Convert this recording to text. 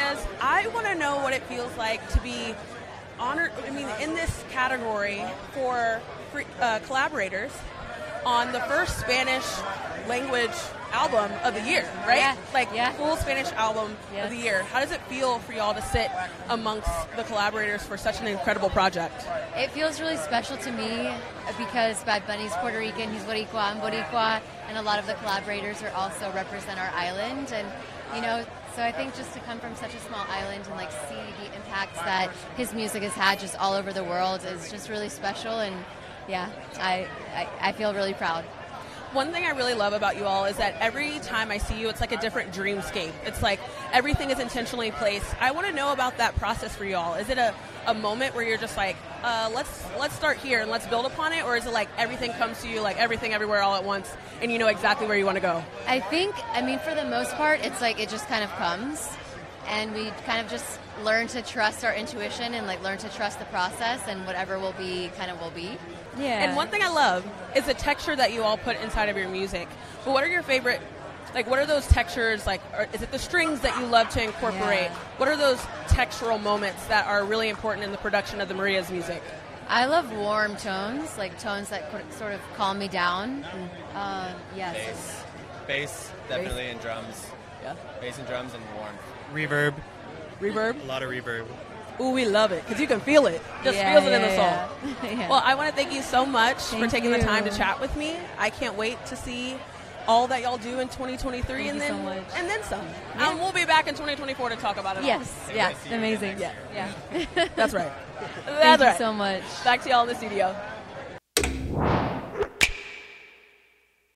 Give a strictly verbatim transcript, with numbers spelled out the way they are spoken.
Maria's. I want to know what it feels like to be honored, I mean, in this category for free, uh, collaborators on the first Spanish language album of the year, right? Yeah. Like, yeah. full Spanish album Yes. of the year. How does it feel for y'all to sit amongst the collaborators for such an incredible project? It feels really special to me because Bad Bunny's Puerto Rican, he's Boricua, I'm Boricua, and a lot of the collaborators are also represent our island. And, you know, so I think just to come from such a small island and, like, see the impacts that his music has had just all over the world is just really special. And, yeah, I, I, I feel really proud. One thing I really love about you all is that every time I see you, it's like a different dreamscape. It's like everything is intentionally placed. I want to know about that process for you all. Is it a, a moment where you're just like, uh, let's let's start here and let's build upon it? Or is it like everything comes to you, like everything everywhere all at once, and you know exactly where you want to go? I think, I mean, for the most part, it's like it just kind of comes. And we kind of just learn to trust our intuition and, like, learn to trust the process, and whatever will be kind of will be. Yeah. And one thing I love is the texture that you all put inside of your music. But what are your favorite, like, what are those textures, like, or is it the strings that you love to incorporate? Yeah. What are those textural moments that are really important in the production of the Maria's music? I love warm tones, like tones that co- sort of calm me down. Um, yes. Bass. Bass, definitely, and drums. Yeah. Bass and drums and warm. Reverb. Reverb? A lot of reverb. Ooh, we love it, because you can feel it. Just Yeah, feels it in yeah, the soul. yeah. Yeah. Well, I want to thank you so much for Thank taking the time to you. chat with me. I can't wait to see all that y'all do in twenty twenty-three, Thank and you then so much. and then some. Yeah. Um, we'll be back in twenty twenty-four to talk about it all. Yes, yeah, amazing. Yeah. Yeah. That's right. Thank That's you right. so much. Back to y'all in the studio.